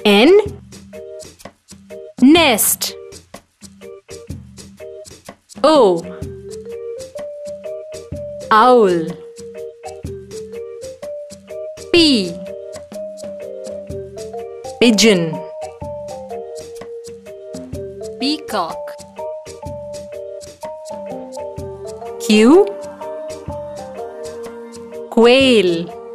N. Nest. O. Owl. P. Pigeon. Peacock. Q. Quail.